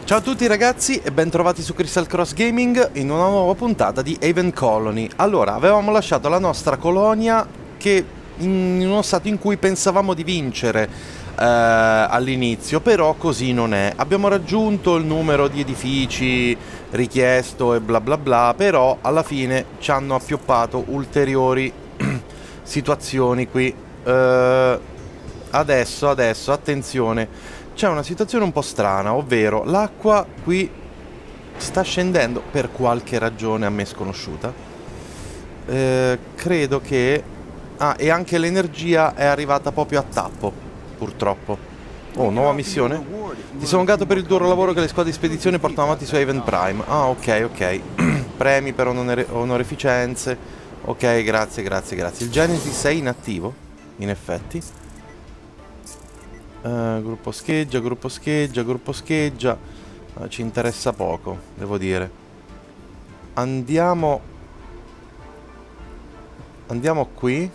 Ciao a tutti ragazzi e bentrovati su Crystal Cross Gaming in una nuova puntata di Haven Colony. Allora, avevamo lasciato la nostra colonia che in uno stato in cui pensavamo di vincere all'inizio, però così non è. Abbiamo raggiunto il numero di edifici richiesto e bla bla bla, però alla fine ci hanno appioppato ulteriori situazioni qui. Adesso, attenzione, c'è una situazione un po' strana, ovvero l'acqua qui sta scendendo per qualche ragione a me sconosciuta. Credo che... Ah, e anche l'energia è arrivata proprio a tappo, purtroppo. Oh, nuova missione. Ti sono grato per il duro lavoro che le squadre di spedizione portano avanti su Haven Prime. Ah, ok. Premi per onorificenze. Ok, grazie. Il Genesis è inattivo, in effetti. Gruppo scheggia. Ci interessa poco, devo dire. Andiamo qui.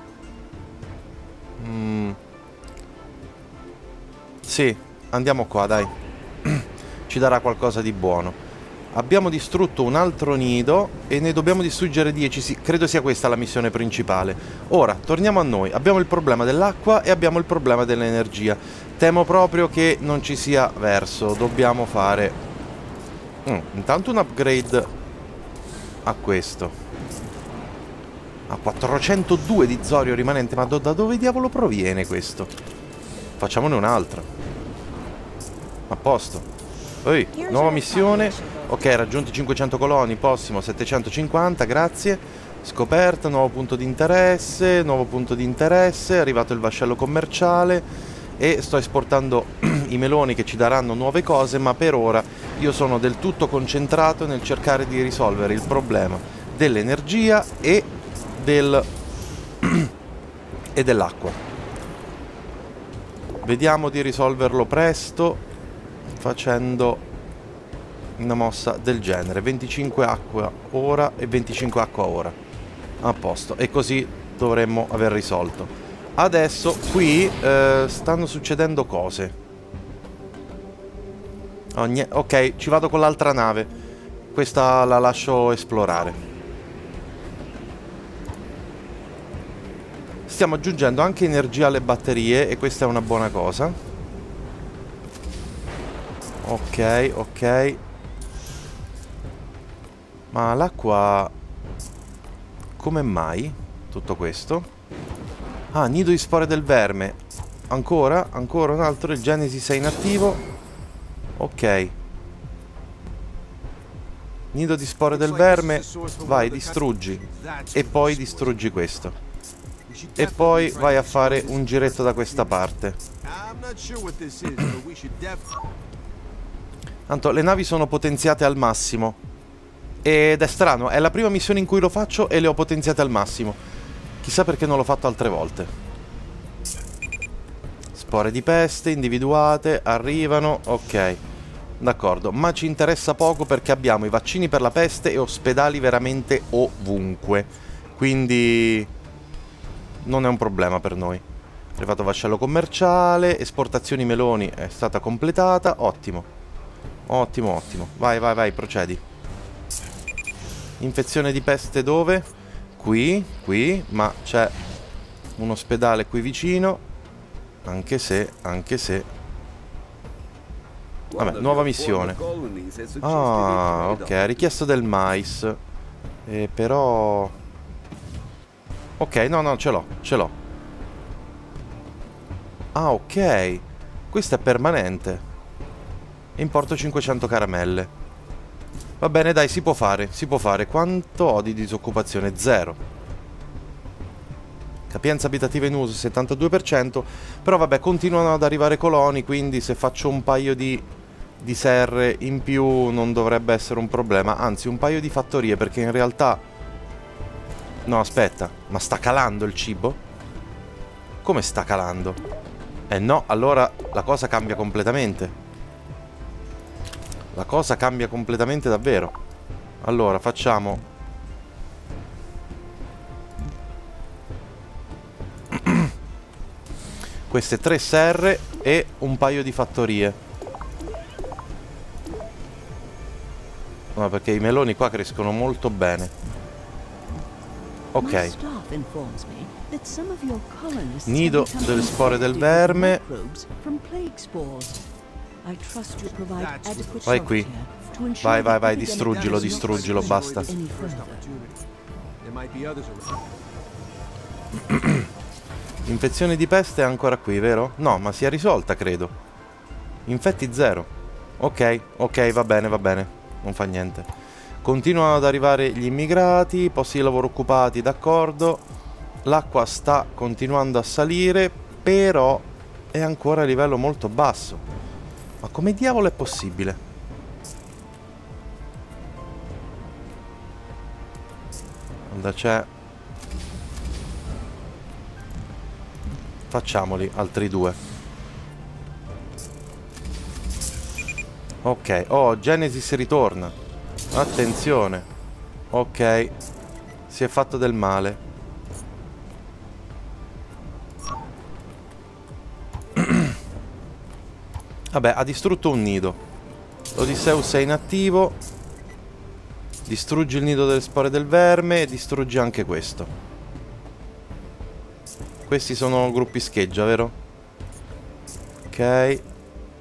Sì, andiamo qua, dai. Ci darà qualcosa di buono. Abbiamo distrutto un altro nido e ne dobbiamo distruggere 10. Sì, credo sia questa la missione principale. Ora, torniamo a noi. Abbiamo il problema dell'acqua e abbiamo il problema dell'energia. Temo proprio che non ci sia verso. Dobbiamo fare... intanto un upgrade a questo. A 402 di zorio rimanente. Ma da dove diavolo proviene questo? Facciamone un altro. A posto. Ehi, nuova missione. Ok, raggiunti 500 coloni, prossimo 750, grazie. Scoperta, nuovo punto di interesse, è arrivato il vascello commerciale e sto esportando i meloni che ci daranno nuove cose, ma per ora io sono del tutto concentrato nel cercare di risolvere il problema dell'energia e dell'acqua. Vediamo di risolverlo presto facendo una mossa del genere. 25 acqua ora e 25 acqua ora. A posto. E così dovremmo aver risolto. Adesso qui stanno succedendo cose. Ok, ci vado con l'altra nave. Questa la lascio esplorare. Stiamo aggiungendo anche energia alle batterie e questa è una buona cosa. Ok. Ma l'acqua... Come mai? Tutto questo? Ah, nido di spore del verme. Ancora un altro. Il Genesis è inattivo. Ok. Nido di spore del verme. Vai, distruggi. E poi distruggi questo. E poi vai a fare un giretto da questa parte. Tanto le navi sono potenziate al massimo. Ed è strano, è la prima missione in cui lo faccio e le ho potenziate al massimo. Chissà perché non l'ho fatto altre volte. Spore di peste individuate, arrivano, ok. D'accordo, ma ci interessa poco perché abbiamo i vaccini per la peste e ospedali veramente ovunque. Quindi non è un problema per noi. Arrivato vascello commerciale, esportazioni meloni è stata completata, ottimo. Ottimo. Vai, procedi. Infezione di peste dove? Qui, ma c'è un ospedale qui vicino. Anche se... Vabbè, nuova missione. Ah, ok, richiesto del mais. Però... Ok, no, ce l'ho. Ah, ok. Questo è permanente. Importo 500 caramelle. Va bene, dai, si può fare. Quanto ho di disoccupazione? 0. Capienza abitativa in uso, 72%. Però vabbè, continuano ad arrivare coloni, quindi se faccio un paio di serre in più non dovrebbe essere un problema. Anzi, un paio di fattorie, perché in realtà... No, aspetta, ma sta calando il cibo? Come sta calando? No, allora la cosa cambia completamente. La cosa cambia completamente davvero. Allora, facciamo... queste 3 serre e un paio di fattorie. No, perché i meloni qua crescono molto bene. Ok. Nido delle spore del verme. Vai qui. Vai, vai, vai, distruggilo, distruggilo, basta. Infezione di peste è ancora qui, vero? No, ma si è risolta, credo. Infetti 0. Ok, ok, va bene, non fa niente. Continuano ad arrivare gli immigrati, posti di lavoro occupati, d'accordo. L'acqua sta continuando a salire, però è ancora a livello molto basso. Ma come diavolo è possibile? Guarda, c'è... Facciamoli altri 2. Ok. Oh, Genesis ritorna. Attenzione. Ok. Si è fatto del male. Vabbè, ha distrutto un nido. Odysseus è inattivo. Distruggi il nido delle spore del verme e distruggi anche questo. Questi sono gruppi scheggia, vero? Ok.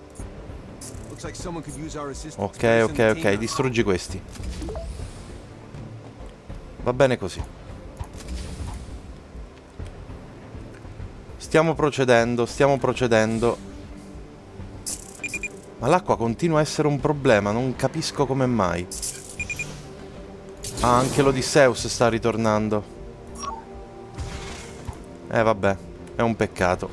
Ok, ok, ok. Distruggi questi. Va bene così. Stiamo procedendo, stiamo procedendo. Ma l'acqua continua a essere un problema, non capisco come mai. Ah, anche l'Odysseus sta ritornando. Vabbè, è un peccato.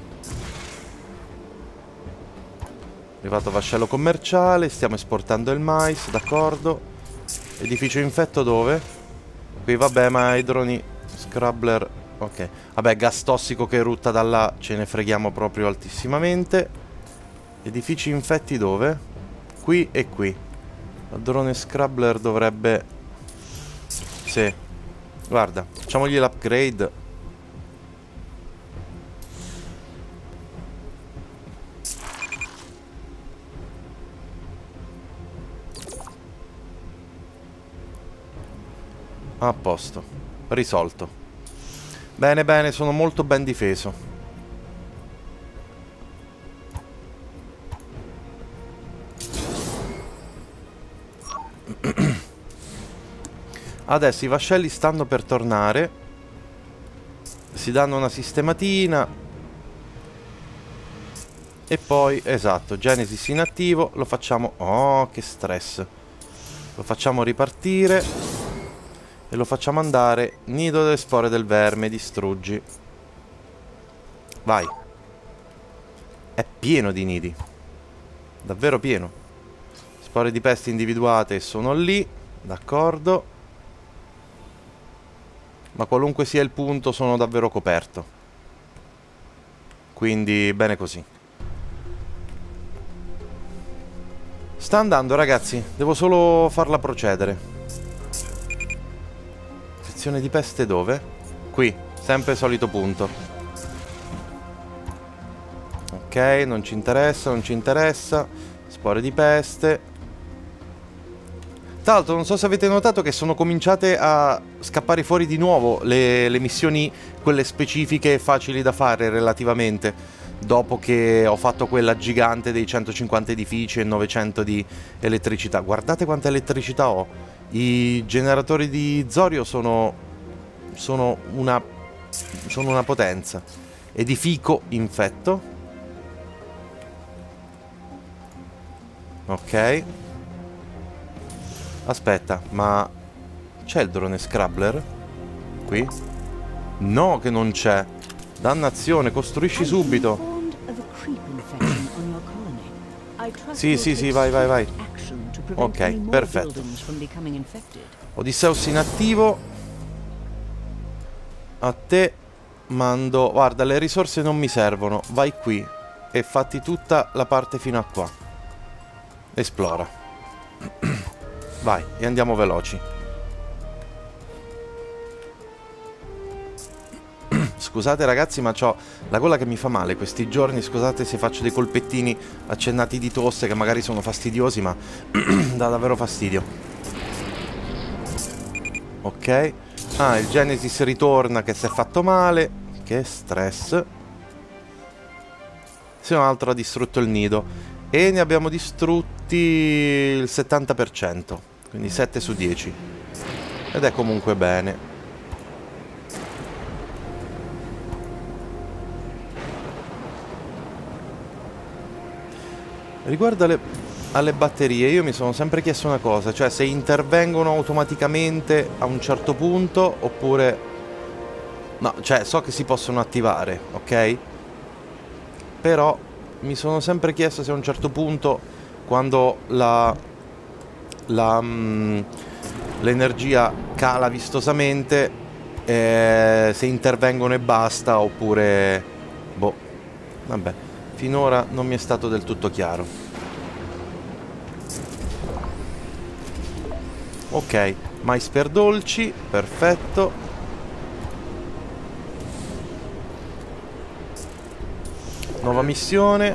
Arrivato vascello commerciale, stiamo esportando il mais, d'accordo. Edificio infetto dove? Qui, vabbè, ma i droni Scrabbler... Ok. Vabbè, gas tossico che erutta da là, ce ne freghiamo proprio altissimamente. Edifici infetti dove? Qui e qui. Il drone Scrabbler dovrebbe... Sì. Guarda, facciamogli l'upgrade. A posto. Risolto. Bene, bene, sono molto ben difeso. Adesso i vascelli stanno per tornare. Si danno una sistematina. E poi, esatto, Genesis in attivo. Lo facciamo... Oh, che stress. Lo facciamo ripartire. E lo facciamo andare. Nido delle spore del verme, distruggi. Vai. È pieno di nidi. Davvero pieno. Spore di peste individuate sono lì. D'accordo. Ma qualunque sia il punto sono davvero coperto. Quindi bene così. Sta andando, ragazzi. Devo solo farla procedere. Sezione di peste dove? Qui, sempre solito punto. Ok, non ci interessa, non ci interessa. Spore di peste. Tra l'altro non so se avete notato che sono cominciate a scappare fuori di nuovo le missioni, quelle specifiche e facili da fare relativamente, dopo che ho fatto quella gigante dei 150 edifici e 900 di elettricità. Guardate quanta elettricità ho. I generatori di Zorio sono una potenza. Edifico infetto. Ok. Aspetta, ma c'è il drone Scrabbler? Qui? No, che non c'è. Dannazione, costruisci subito. Sì, sì, sì, vai, vai, vai. Ok, perfetto. Odysseus in attivo. A te mando... Guarda, le risorse non mi servono. Vai qui e fatti tutta la parte fino a qua. Esplora. Vai, e andiamo veloci. Scusate ragazzi, ma c'ho la gola che mi fa male questi giorni. Scusate se faccio dei colpettini accennati di tosse che magari sono fastidiosi, ma dà davvero fastidio. Ok. Ah, il Genesis ritorna che si è fatto male. Che stress. Se un altro ha distrutto il nido. E ne abbiamo distrutti il 70%. Quindi 7 su 10. Ed è comunque bene. Riguardo alle batterie, io mi sono sempre chiesto una cosa, cioè se intervengono automaticamente a un certo punto oppure... No, cioè so che si possono attivare, ok? Però mi sono sempre chiesto se a un certo punto, quando l'energia cala vistosamente, se intervengono e basta oppure... Boh, vabbè. Finora non mi è stato del tutto chiaro. Ok, mais per dolci, perfetto. Nuova missione.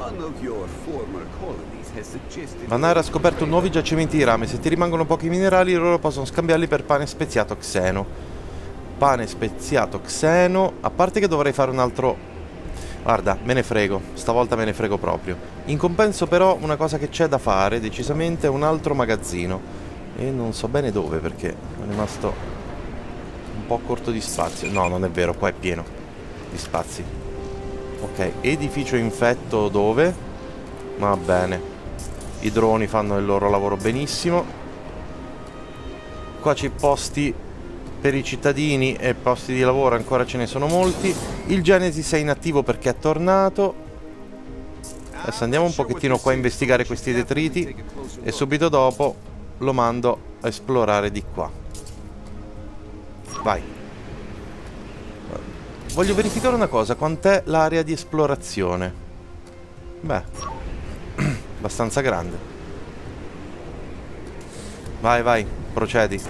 Vanara ha scoperto nuovi giacimenti di rame. Se ti rimangono pochi minerali, loro possono scambiarli per pane speziato xeno. Pane speziato xeno. A parte che dovrei fare un altro... Guarda, me ne frego, stavolta me ne frego proprio. In compenso però una cosa che c'è da fare, decisamente, è un altro magazzino. E non so bene dove perché sono rimasto un po' corto di spazio. No, non è vero, qua è pieno di spazi. Ok, edificio infetto dove? Va bene. I droni fanno il loro lavoro benissimo. Qua c'è posti... per i cittadini e posti di lavoro ancora ce ne sono molti. Il Genesis è inattivo perché è tornato. Adesso andiamo un pochettino qua a investigare questi detriti e subito dopo lo mando a esplorare di qua. Vai. Voglio verificare una cosa, quant'è l'area di esplorazione? Beh, abbastanza grande. Vai, vai, procedi.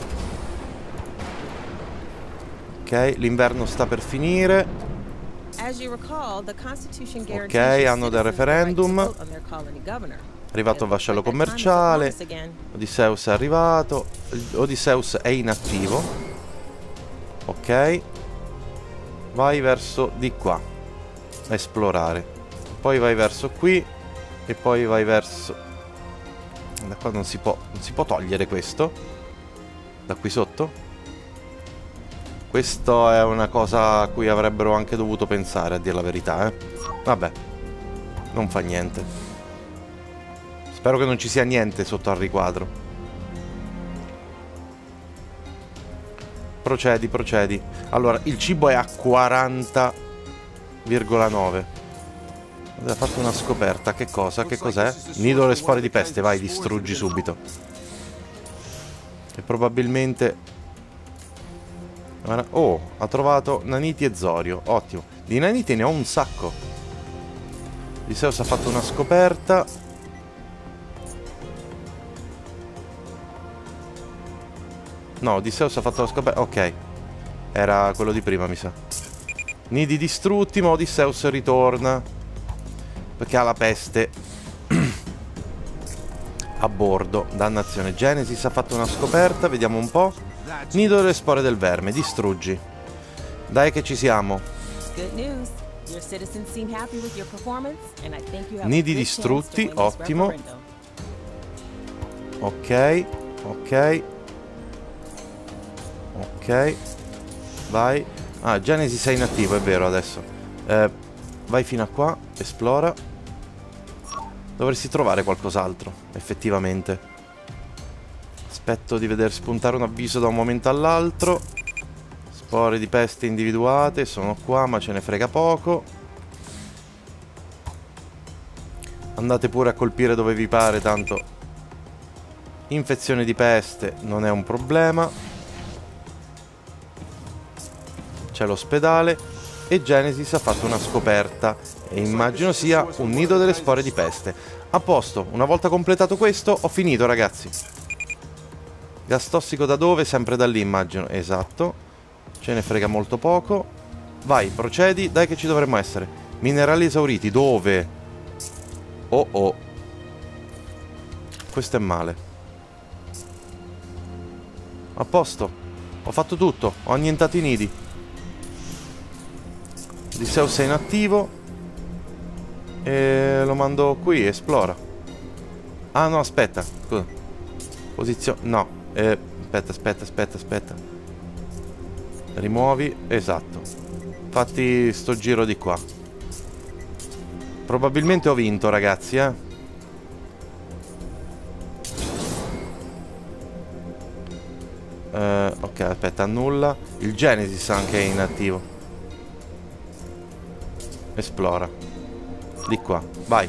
Ok, l'inverno sta per finire. Ok, anno del referendum. È arrivato il vascello commerciale. Odysseus è arrivato. Odysseus è inattivo. Ok. Vai verso di qua. A esplorare. Poi vai verso qui. E poi vai verso... Da qua non si può togliere questo. Da qui sotto. Questo è una cosa a cui avrebbero anche dovuto pensare, a dire la verità, eh. Vabbè, non fa niente. Spero che non ci sia niente sotto al riquadro. Procedi, procedi. Allora, il cibo è a 40,9. Ha fatto una scoperta. Che cosa? Che cos'è? Nido delle spore di peste. Vai, distruggi subito. E probabilmente... Oh, ha trovato naniti e zorio. Ottimo. Di naniti ne ho un sacco. Odysseus ha fatto una scoperta. No, Odysseus ha fatto la scoperta. Ok. Era quello di prima, mi sa. Nidi distrutti, ma Odysseus ritorna. Perché ha la peste a bordo. Dannazione. Genesis ha fatto una scoperta. Vediamo un po'. Nido delle spore del verme, distruggi. Dai che ci siamo. Nidi distrutti, ottimo. Ok, ok. Ok. Vai. Ah, Genesis è inattivo, è vero adesso. Vai fino a qua, esplora. Dovresti trovare qualcos'altro, effettivamente. Aspetto di vedere spuntare un avviso da un momento all'altro. Spore di peste individuate. Sono qua ma ce ne frega poco. Andate pure a colpire dove vi pare, tanto infezione di peste non è un problema. C'è l'ospedale. E Genesis ha fatto una scoperta. E immagino sia un nido delle spore di peste. A posto, una volta completato questo ho finito, ragazzi. Gas tossico da dove? Sempre da lì, immagino. Esatto. Ce ne frega molto poco. Vai, procedi. Dai che ci dovremmo essere. Minerali esauriti. Dove? Oh oh. Questo è male. A posto. Ho fatto tutto, ho annientato i nidi. Odysseus è inattivo. E lo mando qui, esplora. Ah no, aspetta, scusa. Posizione, no. Aspetta. Rimuovi, esatto. Fatti sto giro di qua. Probabilmente ho vinto, ragazzi, ok, aspetta, annulla. Il Genesis anche è inattivo. Esplora. Di qua, vai.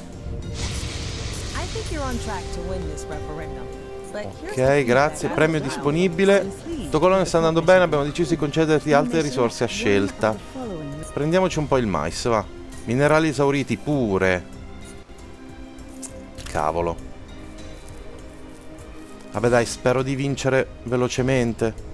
Ok, grazie. Premio disponibile. Sto colone sta andando bene, abbiamo deciso di concederti altre risorse a scelta. Prendiamoci un po' il mais, va. Minerali esauriti pure. Cavolo. Vabbè dai, spero di vincere velocemente.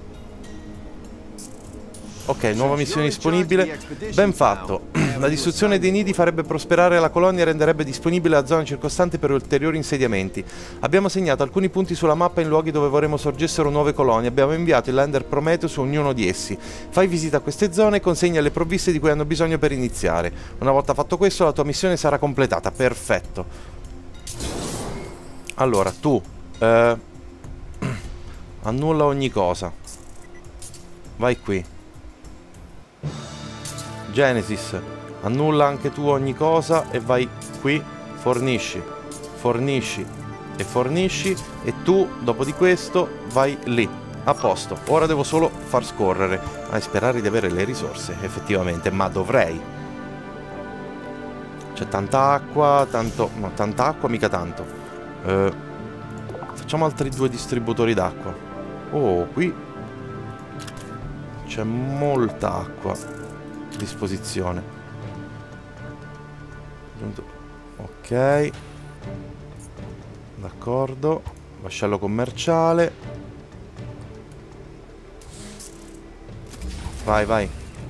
Ok, nuova missione disponibile. Ben fatto. La distruzione dei nidi farebbe prosperare la colonia e renderebbe disponibile la zona circostante per ulteriori insediamenti. Abbiamo segnato alcuni punti sulla mappa in luoghi dove vorremmo sorgessero nuove colonie. Abbiamo inviato il lander Prometeo su ognuno di essi. Fai visita a queste zone e consegna le provviste di cui hanno bisogno per iniziare. Una volta fatto questo, la tua missione sarà completata. Perfetto. Allora, tu annulla ogni cosa. Vai qui. Genesis, annulla anche tu ogni cosa e vai qui, fornisci e fornisci, e tu dopo di questo vai lì. A posto, ora devo solo far scorrere e sperare di avere le risorse effettivamente, ma dovrei. C'è tanta acqua, no, tanta acqua mica tanto. Facciamo altri 2 distributori d'acqua. Oh, qui c'è molta acqua a disposizione. Ok, d'accordo. Vascello commerciale. Vai.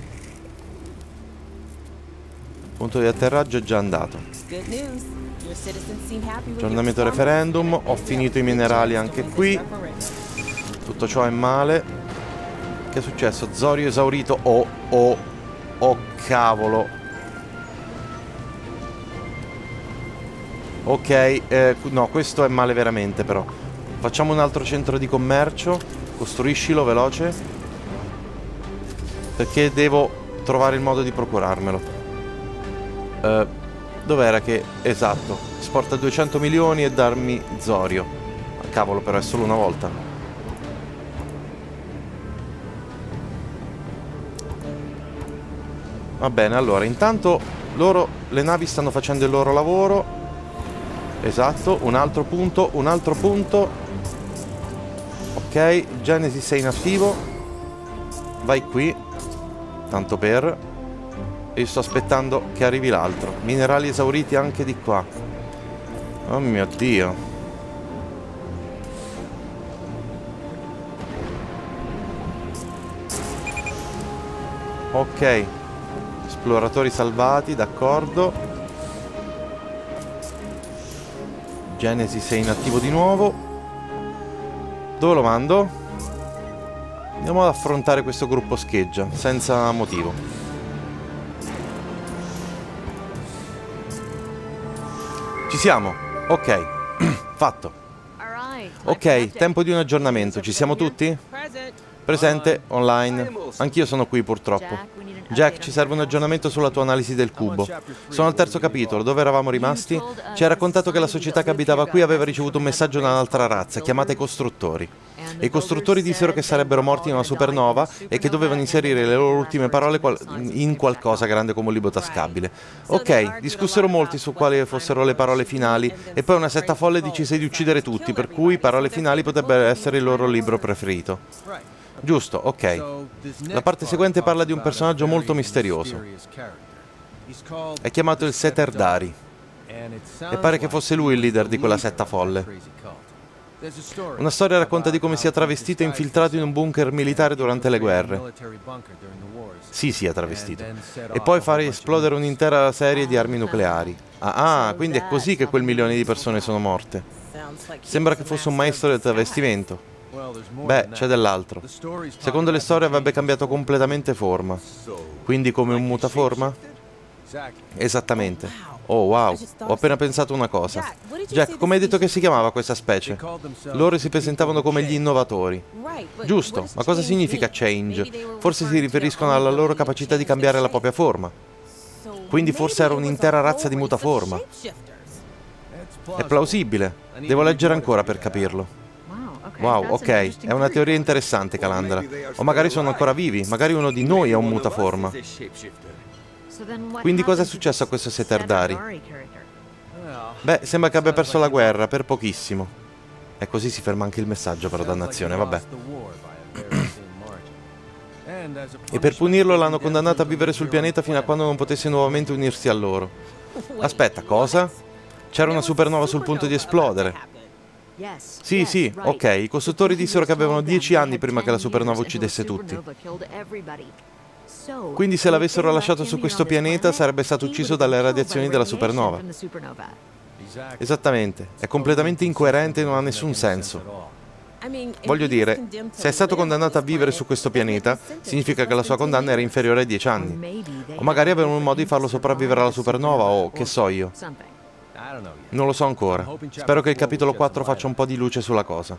Punto di atterraggio è già andato. Aggiornamento referendum. Ho finito i minerali anche qui. Tutto ciò è male. Che è successo? Zorio esaurito. Oh cavolo. Ok, no, questo è male veramente però. Facciamo un altro centro di commercio. Costruiscilo veloce, perché devo trovare il modo di procurarmelo. Dov'era che... Esatto, esporta 200 milioni e darmi Zorio. Ma cavolo, però è solo una volta. Va bene, allora, intanto loro, le navi stanno facendo il loro lavoro. Esatto, un altro punto. Ok, Genesis è inattivo. Vai qui, tanto per. E io sto aspettando che arrivi l'altro. Minerali esauriti anche di qua. Oh mio Dio. Ok. Esploratori salvati, d'accordo. Genesis è inattivo di nuovo. Dove lo mando? Andiamo ad affrontare questo gruppo scheggia, senza motivo. Ci siamo. Ok. Fatto. Ok, tempo di un aggiornamento. Ci siamo tutti? Presente, online. Anch'io sono qui purtroppo. Jack, ci serve un aggiornamento sulla tua analisi del cubo. Sono al 3° capitolo, dove eravamo rimasti? Ci hai raccontato che la società che abitava qui aveva ricevuto un messaggio da un'altra razza, chiamata i costruttori. E i costruttori dissero che sarebbero morti in una supernova e che dovevano inserire le loro ultime parole in qualcosa grande come un libro tascabile. Ok, discussero molti su quali fossero le parole finali e poi una setta folle decise di uccidere tutti, per cui parole finali potrebbero essere il loro libro preferito. Giusto, ok. La parte seguente parla di un personaggio molto misterioso. È chiamato il Seter Dari. E pare che fosse lui il leader di quella setta folle. Una storia racconta di come sia travestito e infiltrato in un bunker militare durante le guerre. Sì, sia travestito. E poi fare esplodere un'intera serie di armi nucleari. Quindi è così che quel milione di persone sono morte. Sembra che fosse un maestro del travestimento. Beh, c'è dell'altro. Secondo le storie avrebbe cambiato completamente forma. Quindi come un mutaforma? Esattamente. Oh wow, ho appena pensato una cosa. Jack, come hai detto che si chiamava questa specie? Loro si presentavano come gli innovatori. Giusto, ma cosa significa change? Forse si riferiscono alla loro capacità di cambiare la propria forma. Quindi forse era un'intera razza di mutaforma. È plausibile. Devo leggere ancora per capirlo. Wow, ok, è una teoria interessante, Calandra. O magari sono ancora vivi, magari uno di noi è un mutaforma. Quindi cosa è successo a questo Seterdari? Beh, sembra che abbia perso la guerra, per pochissimo. E così si ferma anche il messaggio, però, dannazione, vabbè. E per punirlo l'hanno condannato a vivere sul pianeta fino a quando non potesse nuovamente unirsi a loro. Aspetta, cosa? C'era una supernova sul punto di esplodere. Sì, sì, ok, i costruttori dissero che avevano 10 anni prima che la supernova uccidesse tutti. Quindi se l'avessero lasciato su questo pianeta sarebbe stato ucciso dalle radiazioni della supernova. Esattamente, è completamente incoerente e non ha nessun senso. Voglio dire, se è stato condannato a vivere su questo pianeta, significa che la sua condanna era inferiore ai 10 anni. O magari avevano un modo di farlo sopravvivere alla supernova, o che so io. Non lo so ancora. Spero che il capitolo 4 faccia un po' di luce sulla cosa.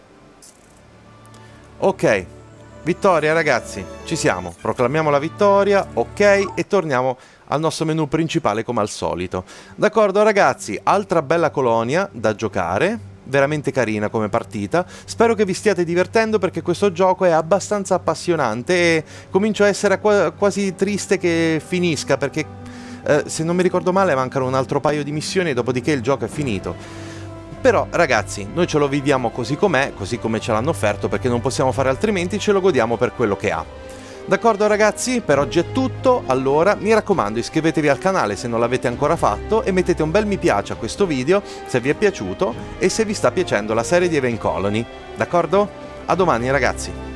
Ok, vittoria ragazzi, ci siamo. Proclamiamo la vittoria, ok, e torniamo al nostro menu principale come al solito. D'accordo ragazzi, altra bella colonia da giocare, veramente carina come partita. Spero che vi stiate divertendo perché questo gioco è abbastanza appassionante e comincio a essere quasi triste che finisca perché se non mi ricordo male mancano un altro paio di missioni e dopodiché il gioco è finito. Però ragazzi, noi ce lo viviamo così com'è, così come ce l'hanno offerto, perché non possiamo fare altrimenti, ce lo godiamo per quello che ha. D'accordo ragazzi? Per oggi è tutto. Allora mi raccomando, iscrivetevi al canale se non l'avete ancora fatto e mettete un bel mi piace a questo video se vi è piaciuto e se vi sta piacendo la serie di Event Colony. D'accordo? A domani ragazzi!